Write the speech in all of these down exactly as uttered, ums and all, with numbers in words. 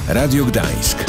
Radio Gdańsk.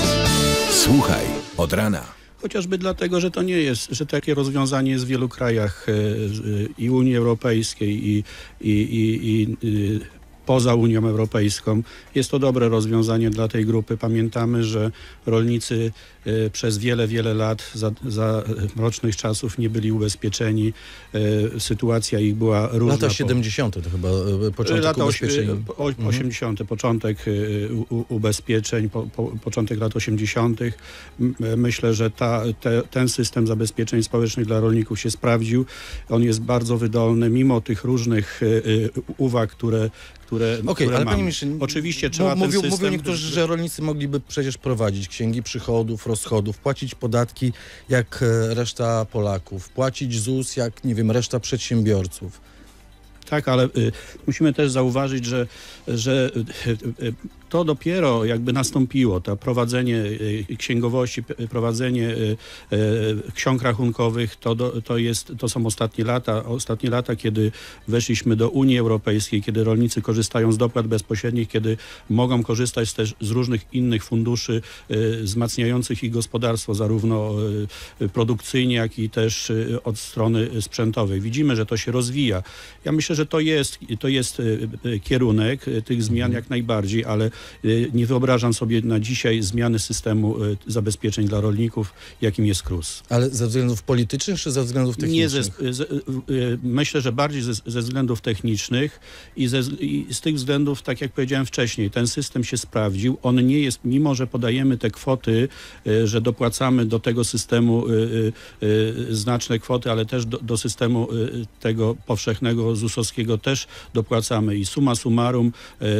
Słuchaj od rana. Chociażby dlatego, że to nie jest, że takie rozwiązanie jest w wielu krajach i Unii Europejskiej i, i, i, i poza Unią Europejską. Jest to dobre rozwiązanie dla tej grupy. Pamiętamy, że rolnicy przez wiele, wiele lat za, za mrocznych czasów nie byli ubezpieczeni. Sytuacja ich była różna. Lata siedemdziesiąte to chyba początek lata ubezpieczeń. osiemdziesiąte początek u, ubezpieczeń, po, po, początek lat osiemdziesiątych. Myślę, że ta, te, ten system zabezpieczeń społecznych dla rolników się sprawdził. On jest bardzo wydolny, mimo tych różnych uwag, które które, okay, które ale mamy. Panie ministrze, oczywiście trzeba mówią, ten system... mówią niektórzy, że rolnicy mogliby przecież prowadzić księgi przychodów, rozchodów, płacić podatki jak reszta Polaków, płacić ZUS jak, nie wiem, reszta przedsiębiorców. Tak, ale y, musimy też zauważyć, że, że y, y, to dopiero jakby nastąpiło, to prowadzenie y, księgowości, prowadzenie y, y, ksiąg rachunkowych, to, do, to, jest, to są ostatnie lata, ostatnie lata, kiedy weszliśmy do Unii Europejskiej, kiedy rolnicy korzystają z dopłat bezpośrednich, kiedy mogą korzystać też z różnych innych funduszy y, wzmacniających ich gospodarstwo, zarówno y, produkcyjnie, jak i też y, od strony sprzętowej. Widzimy, że to się rozwija. Ja myślę, że to jest, to jest kierunek tych zmian jak najbardziej, ale nie wyobrażam sobie na dzisiaj zmiany systemu zabezpieczeń dla rolników, jakim jest K R U S. Ale ze względów politycznych czy ze względów technicznych? Nie, ze, ze, myślę, że bardziej ze, ze względów technicznych i, ze, i z tych względów, tak jak powiedziałem wcześniej, ten system się sprawdził. On nie jest, mimo że podajemy te kwoty, że dopłacamy do tego systemu znaczne kwoty, ale też do, do systemu tego powszechnego zusowskiego też dopłacamy i summa summarum,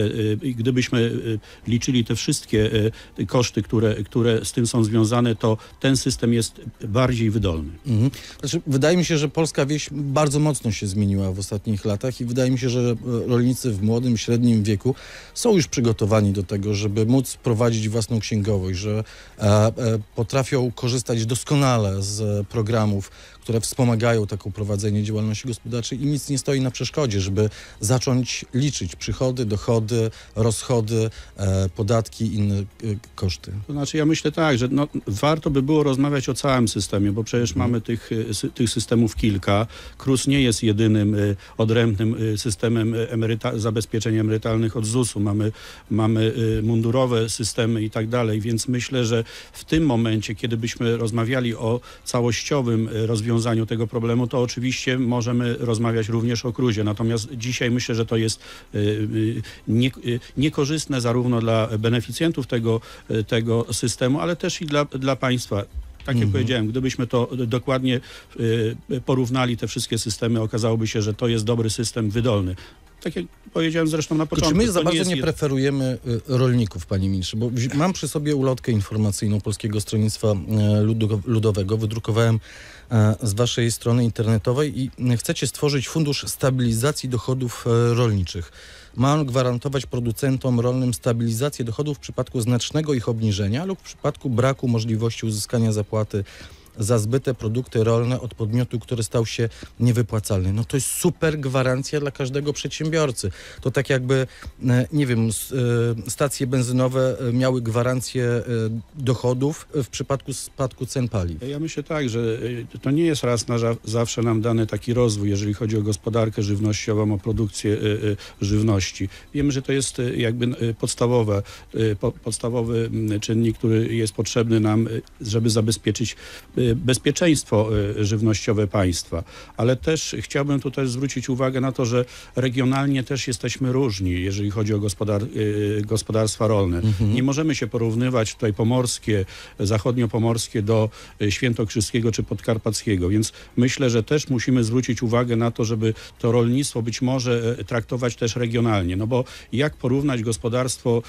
gdybyśmy liczyli te wszystkie koszty, które, które z tym są związane, to ten system jest bardziej wydolny. Mhm. Znaczy, wydaje mi się, że polska wieś bardzo mocno się zmieniła w ostatnich latach i wydaje mi się, że rolnicy w młodym, średnim wieku są już przygotowani do tego, żeby móc prowadzić własną księgowość, że e, e, potrafią korzystać doskonale z programów, które wspomagają takie prowadzenie działalności gospodarczej i nic nie stoi na przeszkodzie, żeby zacząć liczyć przychody, dochody, rozchody, e, podatki i inne e, koszty. To znaczy ja myślę tak, że no, warto by było rozmawiać o całym systemie, bo przecież hmm. mamy tych, sy, tych systemów kilka. K R U S nie jest jedynym y, odrębnym y, systemem emeryta- zabezpieczeń emerytalnych od zusu. Mamy, mamy y, mundurowe systemy i tak dalej, więc myślę, że w tym momencie, kiedy byśmy rozmawiali o całościowym rozwiązaniu rozwiązaniu tego problemu, to oczywiście możemy rozmawiać również o K R U S ie. Natomiast dzisiaj myślę, że to jest y, nie, y, niekorzystne zarówno dla beneficjentów tego, y, tego systemu, ale też i dla, dla państwa. Tak jak mhm. powiedziałem, gdybyśmy to dokładnie y, porównali, te wszystkie systemy, okazałoby się, że to jest dobry system, wydolny. Tak jak powiedziałem zresztą na początku. Czy my za bardzo nie, nie jest... preferujemy rolników, panie ministrze? Bo mam przy sobie ulotkę informacyjną Polskiego Stronnictwa Ludowego. Wydrukowałem z waszej strony internetowej i chcecie stworzyć Fundusz Stabilizacji Dochodów Rolniczych. Ma on gwarantować producentom rolnym stabilizację dochodów w przypadku znacznego ich obniżenia lub w przypadku braku możliwości uzyskania zapłaty za zbyte produkty rolne od podmiotu, który stał się niewypłacalny. No to jest super gwarancja dla każdego przedsiębiorcy. To tak jakby, nie wiem, stacje benzynowe miały gwarancję dochodów w przypadku spadku cen paliw. Ja myślę tak, że to nie jest raz na zawsze nam dany taki rozwój, jeżeli chodzi o gospodarkę żywnościową, o produkcję żywności. Wiemy, że to jest jakby podstawowe, podstawowy czynnik, który jest potrzebny nam, żeby zabezpieczyć bezpieczeństwo żywnościowe państwa, ale też chciałbym tutaj zwrócić uwagę na to, że regionalnie też jesteśmy różni, jeżeli chodzi o gospodar gospodarstwa rolne. Mhm. Nie możemy się porównywać tutaj pomorskie, zachodniopomorskie do świętokrzyskiego czy podkarpackiego, więc myślę, że też musimy zwrócić uwagę na to, żeby to rolnictwo być może traktować też regionalnie, no bo jak porównać gospodarstwo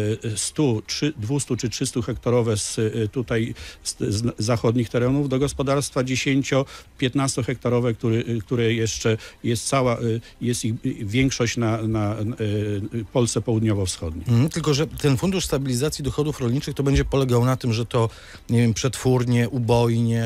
stu, dwustu czy trzystu hektarowe z tutaj z, z zachodnich terenów do gospodarstwa dziesięcio-piętnasto hektarowe, który, które jeszcze jest cała, jest ich większość na, na, na Polsce południowo-wschodniej. Mm, tylko, że ten Fundusz Stabilizacji Dochodów Rolniczych to będzie polegał na tym, że to, nie wiem, przetwórnie, ubojnie,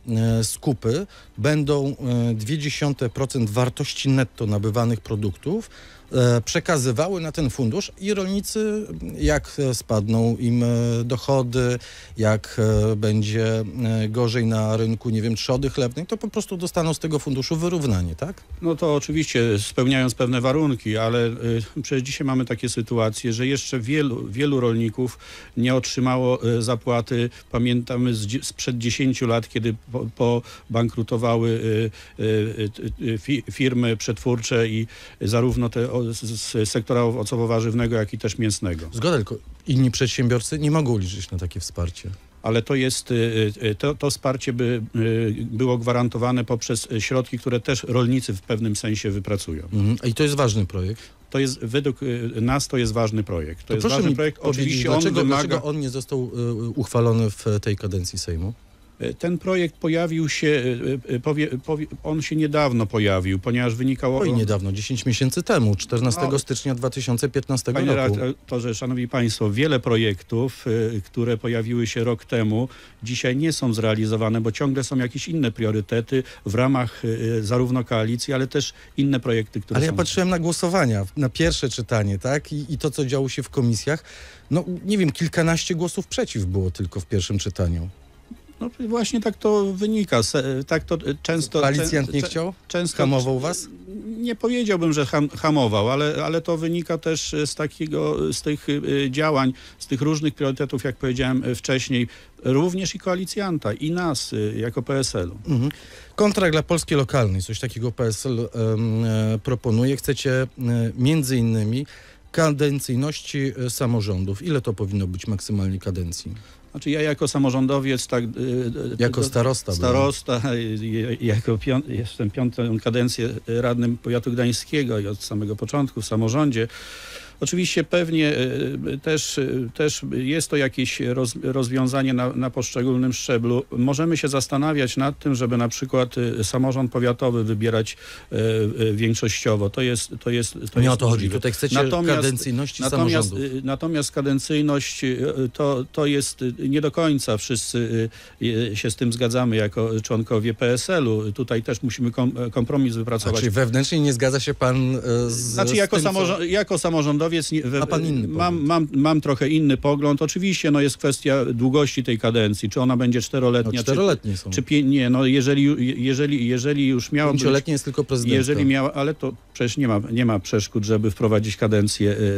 e, skupy będą zero przecinek dwa procent wartości netto nabywanych produktów e, przekazywały na ten fundusz i rolnicy, jak spadną im e, dochody, jak e, będzie e, gorzej na rynku, nie wiem, trzody chlebnej, to po prostu dostaną z tego funduszu wyrównanie, tak? No to oczywiście spełniając pewne warunki, ale y, przecież dzisiaj mamy takie sytuacje, że jeszcze wielu, wielu rolników nie otrzymało y, zapłaty. Pamiętamy z, dzie- sprzed dziesięciu lat, kiedy po, po bankrutowały y, y, y, fi, firmy przetwórcze i zarówno te o, z, z sektora owocowo-warzywnego, jak i też mięsnego. Zgoda, tylko inni przedsiębiorcy nie mogą liczyć na takie wsparcie. Ale to jest, y, y, to, to wsparcie by y, było gwarantowane poprzez środki, które też rolnicy w pewnym sensie wypracują. Mhm. I to jest ważny projekt. To jest, według y, nas to jest ważny projekt. To, To jest proszę ważny mi projekt. powiedzieć, Oczywiście dlaczego, on wymaga... dlaczego on nie został y, uchwalony w tej kadencji Sejmu? Ten projekt pojawił się, y, y, powie, powie, on się niedawno pojawił, ponieważ wynikało... Oj, niedawno, dziesięć miesięcy temu, czternastego No, stycznia dwa tysiące piętnastego Panie roku. redaktorze, szanowni państwo, wiele projektów, y, które pojawiły się rok temu, dzisiaj nie są zrealizowane, bo ciągle są jakieś inne priorytety w ramach y, zarówno koalicji, ale też inne projekty, które Ale są... ja patrzyłem na głosowania, na pierwsze czytanie, tak? I, I to, co działo się w komisjach. No, nie wiem, kilkanaście głosów przeciw było tylko w pierwszym czytaniu. No właśnie tak to wynika. Se, tak to często... Koalicjant nie czę- chciał? Często, Hamował was? Nie powiedziałbym, że ham, hamował, ale, ale to wynika też z takiego, z tych y, działań, z tych różnych priorytetów, jak powiedziałem y, wcześniej, również i koalicjanta, i nas y, jako P S L-u. Mhm. Kontrakt dla Polski lokalnej, coś takiego P S L em, e, proponuje. Chcecie e, między innymi kadencyjności e, samorządów. Ile to powinno być maksymalnie kadencji? Znaczy ja jako samorządowiec, tak... y, y, Jako starosta. Starosta, y, jako pią, jestem piątą kadencję radnym powiatu gdańskiego i od samego początku w samorządzie. Oczywiście pewnie y, też, y, też jest to jakieś roz, rozwiązanie na, na poszczególnym szczeblu. Możemy się zastanawiać nad tym, żeby na przykład y, samorząd powiatowy wybierać y, y, większościowo. To jest to jest to Nie jest o to chodzi. możliwe. Tutaj chcecie Natomiast- kadencyjności Natomiast, samorządów. y, natomiast kadencyjność y, to, to jest y, nie do końca wszyscy y, y, się z tym zgadzamy jako członkowie P S L-u. Tutaj też musimy kom, kompromis A, wypracować. czyli wewnętrznie nie zgadza się pan e, z Znaczy z jako, tym, co- samorząd, jako samorządowiec nie, we, Ma pan inny mam, pogląd. mam, mam trochę inny pogląd. Oczywiście no, jest kwestia długości tej kadencji. Czy ona będzie No, czteroletnia, czteroletnie są. czy, czy pię- nie. No, jeżeli, jeżeli, jeżeli już miała być, Pięcioletnie jest tylko prezydentka. jeżeli miała, ale to przecież nie ma, nie ma przeszkód, żeby wprowadzić kadencję y,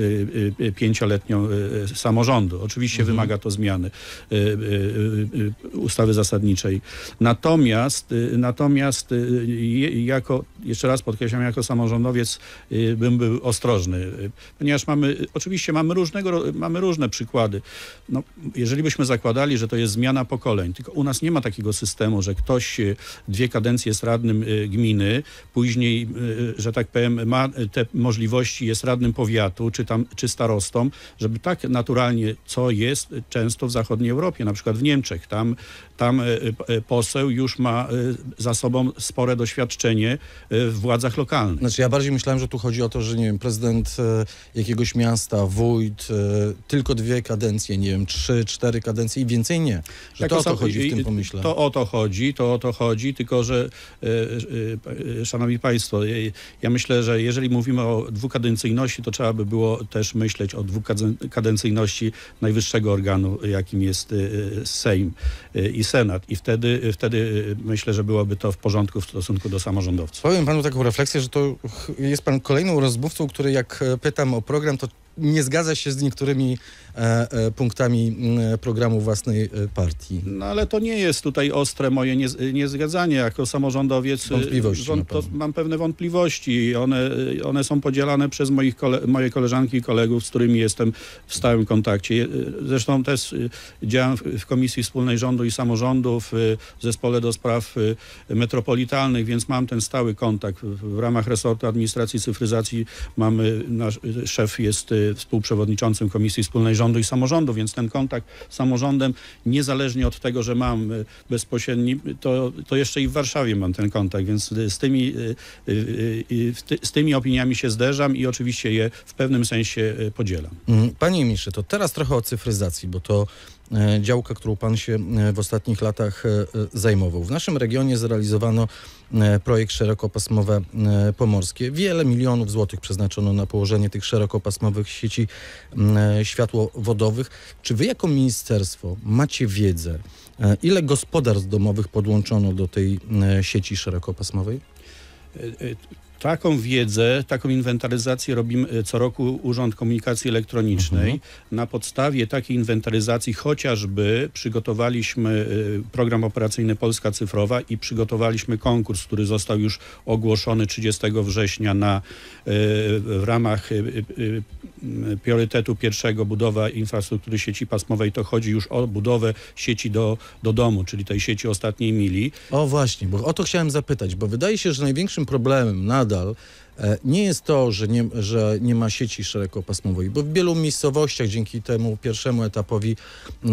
y, y, pięcioletnią y, y, samorządu. Oczywiście Mhm. wymaga to zmiany y, y, y, y, ustawy zasadniczej. Natomiast, y, natomiast y, je- jako, jeszcze raz podkreślam, jako samorządowiec y, bym był ostrożny, y, ponieważ mamy, oczywiście mamy różnego, ro- mamy różne przykłady. No, jeżeli byśmy zakładali, że to jest zmiana pokoleń, tylko u nas nie ma takiego systemu, że ktoś y, dwie kadencje jest radnym y, gminy, później, y, że tak powiem, ma te możliwości, jest radnym powiatu, czy tam, czy starostą, żeby tak naturalnie, co jest często w zachodniej Europie, na przykład w Niemczech, tam, tam y, y, poseł już ma y, za sobą spore doświadczenie y, w władzach lokalnych. Znaczy ja bardziej myślałem, że tu chodzi o to, że nie wiem, prezydent e, jakiegoś miasta, wójt, e, tylko dwie kadencje, nie wiem, trzy, cztery kadencje i więcej nie. Że Jako to o to sam- chodzi w i- tym i- pomyśle. To o to chodzi, to o to chodzi, tylko że e, e, e, szanowni państwo, e, ja myślę, że jeżeli mówimy o dwukadencyjności, to trzeba by było też myśleć o dwukadencyjności najwyższego organu, jakim jest e, Sejm e, i Senat. I wtedy, wtedy e, myślę, że byłoby to w porządku w stosunku do samorządowców. Powiem panu taką refleksję, że to ch- jest pan kolejną rozmówcą, który jak e, pytam o program, to nie zgadza się z niektórymi e, e, punktami m, programu własnej e, partii. No ale to nie jest tutaj ostre moje niez- niezgadzanie. Jako samorządowiec y, Wątpliwości ma to pan. mam pewne wątpliwości i one, y, one są podzielane przez moich kole- moje koleżanki i kolegów, z którymi jestem w stałym kontakcie. Je- y, Zresztą też y, działam w, w Komisji Wspólnej Rządu i Samorządów, y, w Zespole do Spraw y, Metropolitalnych, więc mam ten stały kontakt. W, w ramach resortu administracji i cyfryzacji mamy, nasz y, szef jest y, y, współprzewodniczącym Komisji Wspólnej Rządu i Samorządu, więc ten kontakt z samorządem, niezależnie od tego, że mam y, bezpośredni, to, to jeszcze i w Warszawie mam ten kontakt, więc y, z, tymi, y, y, y, ty, z tymi opiniami się zderzam i oczywiście je w pewnym sensie y, podzielam. Panie ministrze, to teraz trochę o cyfryzacji, bo to e, działka, którą pan się e, w ostatnich latach e, zajmował. W naszym regionie zrealizowano e, projekt szerokopasmowe e, pomorskie. Wiele milionów złotych przeznaczono na położenie tych szerokopasmowych sieci e, światłowodowych. Czy wy jako ministerstwo macie wiedzę, e, ile gospodarstw domowych podłączono do tej e, sieci szerokopasmowej? Y, y, Taką wiedzę, taką inwentaryzację robimy co roku Urząd Komunikacji Elektronicznej. Mhm. Na podstawie takiej inwentaryzacji chociażby przygotowaliśmy y, program operacyjny Polska Cyfrowa i przygotowaliśmy konkurs, który został już ogłoszony trzydziestego września na, y, w ramach y, y, y, priorytetu pierwszego budowa infrastruktury sieci pasmowej. To chodzi już o budowę sieci do, do domu, czyli tej sieci ostatniej mili. O właśnie, bo o to chciałem zapytać, bo wydaje się, że największym problemem nadal nie jest to, że nie, że nie ma sieci szerokopasmowej, bo w wielu miejscowościach dzięki temu pierwszemu etapowi e,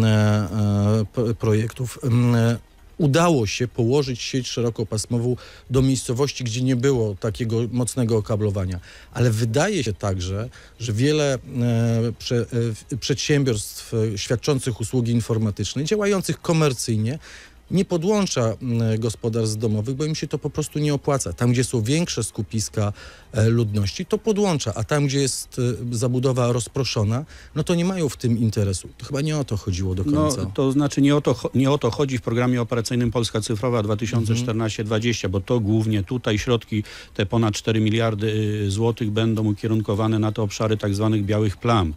e, projektów e, udało się położyć sieć szerokopasmową do miejscowości, gdzie nie było takiego mocnego okablowania. Ale wydaje się także, że wiele e, prze, e, przedsiębiorstw e, świadczących usługi informatyczne, działających komercyjnie, nie podłącza gospodarstw domowych, bo im się to po prostu nie opłaca. Tam, gdzie są większe skupiska ludności, to podłącza, a tam, gdzie jest zabudowa rozproszona, no to nie mają w tym interesu. To chyba nie o to chodziło do końca. No, to znaczy nie o to, nie o to chodzi w programie operacyjnym Polska Cyfrowa dwa tysiące czternaście dwadzieścia, bo to głównie tutaj środki, te ponad cztery miliardy złotych będą ukierunkowane na te obszary tak zwanych białych plam.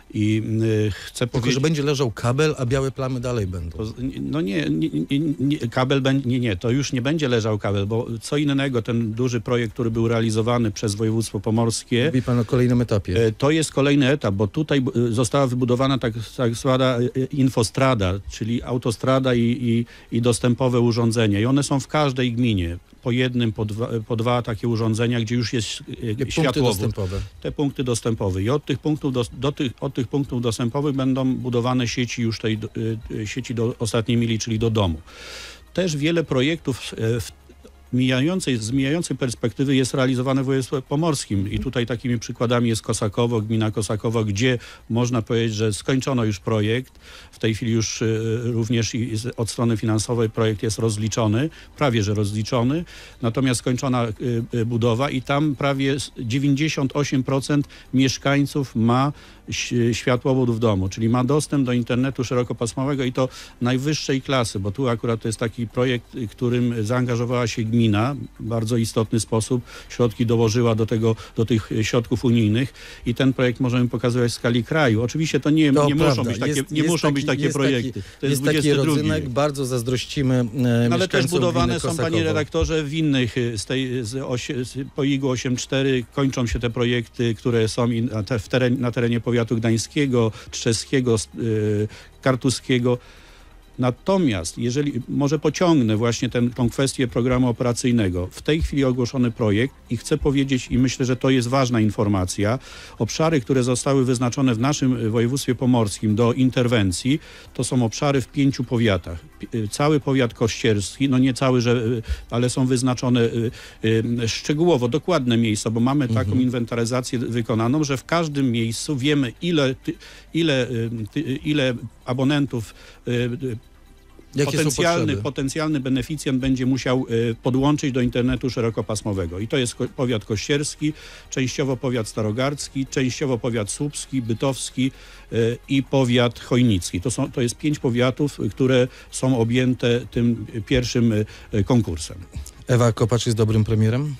I y, chcę Tylko, powiedzieć, że będzie leżał kabel, a białe plamy dalej będą. To, no nie, nie, nie, nie, kabel będzie, nie, nie, to już nie będzie leżał kabel, bo co innego, ten duży projekt, który był realizowany przez województwo pomorskie. Mówi pan o kolejnym etapie. E, to jest kolejny etap, bo tutaj e, została wybudowana tak, tak zwana e, infostrada, czyli autostrada i, i, i dostępowe urządzenia. I one są w każdej gminie. Po jednym, po dwa, po dwa takie urządzenia, gdzie już jest e, światłowód. Te punkty dostępowe. I od tych punktów, do, do tych, od tych punktów dostępowych będą budowane sieci już tej e, sieci do ostatniej mili, czyli do domu. Też wiele projektów e, w Mijającej, z mijającej perspektywy jest realizowane w województwie pomorskim i tutaj takimi przykładami jest Kosakowo, gmina Kosakowo, gdzie można powiedzieć, że skończono już projekt. W tej chwili już y, również i z, od strony finansowej projekt jest rozliczony, prawie że rozliczony, natomiast skończona y, y, budowa i tam prawie dziewięćdziesiąt osiem procent mieszkańców ma światłowód w domu, czyli ma dostęp do internetu szerokopasmowego i to najwyższej klasy, bo tu akurat to jest taki projekt, którym zaangażowała się gmina w bardzo istotny sposób, środki dołożyła do tego, do tych środków unijnych i ten projekt możemy pokazywać w skali kraju. Oczywiście to nie, to nie prawda. muszą być takie, jest, nie jest muszą taki, być takie projekty. Taki, to jest, jest taki rodzynek, wiek. bardzo zazdrościmy e, no, ale też budowane są, panie Kosakowo. redaktorze, w innych, z tej, z osie, z, po I G U osiem cztery kończą się te projekty, które są in, te, w teren, na terenie powiatu gdańskiego, Trzeskiego, y, Kartuskiego. Natomiast, jeżeli może pociągnę właśnie ten, tą kwestię programu operacyjnego, w tej chwili ogłoszony projekt i chcę powiedzieć, i myślę, że to jest ważna informacja, obszary, które zostały wyznaczone w naszym województwie pomorskim do interwencji, to są obszary w pięciu powiatach. Cały powiat kościerski, no nie cały, że, ale są wyznaczone y, y, szczegółowo, dokładne miejsca, bo mamy taką mhm. inwentaryzację wykonaną, że w każdym miejscu wiemy, ile, ty, ile, ty, ile abonentów y, Jakie Potencjalny, potencjalny beneficjent będzie musiał y, podłączyć do internetu szerokopasmowego. I to jest ko- powiat kościerski, częściowo powiat starogardzki, częściowo powiat słupski, bytowski y, i powiat chojnicki. To, są, to jest pięć powiatów, które są objęte tym pierwszym y, konkursem. Ewa Kopacz jest dobrym premierem?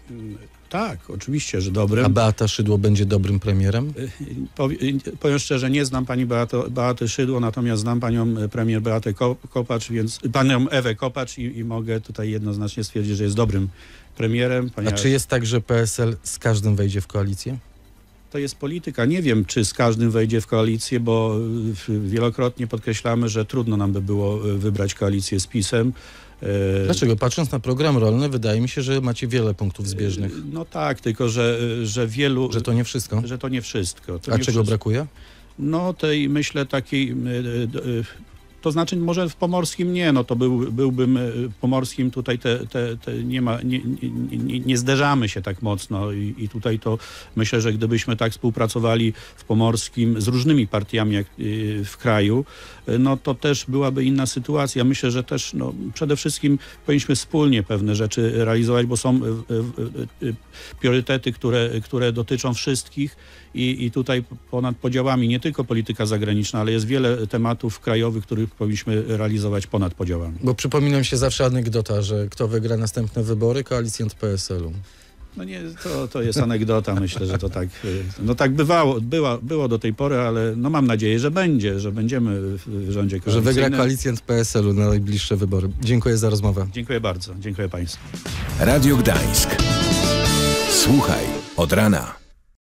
Tak, oczywiście, że dobrym. A Beata Szydło będzie dobrym premierem? Powiem szczerze, nie znam pani Beato, Beaty Szydło, natomiast znam panią premier Beatę Kopacz, więc panią Ewę Kopacz i, i mogę tutaj jednoznacznie stwierdzić, że jest dobrym premierem. Ponieważ... A czy jest tak, że P S L z każdym wejdzie w koalicję? To jest polityka. Nie wiem, czy z każdym wejdzie w koalicję, bo wielokrotnie podkreślamy, że trudno nam by było wybrać koalicję z PiS-em. E, Dlaczego? Patrząc na program rolny, wydaje mi się, że macie wiele punktów zbieżnych. No tak, tylko że, że wielu... Że to nie wszystko? Że to nie wszystko. To A nie czego wszystko. brakuje? No tej, myślę, takiej... y, y, y, To znaczy może w Pomorskim nie, no to był, byłbym y, Pomorskim tutaj te, te, te nie ma, nie, nie, nie, nie zderzamy się tak mocno i, i tutaj to myślę, że gdybyśmy tak współpracowali w Pomorskim z różnymi partiami jak, y, w kraju, y, no to też byłaby inna sytuacja. Myślę, że też no, przede wszystkim powinniśmy wspólnie pewne rzeczy realizować, bo są y, y, y, priorytety, które, które dotyczą wszystkich i, i tutaj ponad podziałami nie tylko polityka zagraniczna, ale jest wiele tematów krajowych, których powinniśmy realizować ponad podziałami. Bo przypomina mi się zawsze anegdota, że kto wygra następne wybory? Koalicjant P S L u. No nie, to, to jest anegdota, myślę, że to tak, no tak bywało, była, było do tej pory, ale no mam nadzieję, że będzie, że będziemy w rządzie Że koalicyjnym. wygra koalicjant P S L u na najbliższe wybory. Dziękuję za rozmowę. Dziękuję bardzo, dziękuję Państwu. Radio Gdańsk. Słuchaj od rana.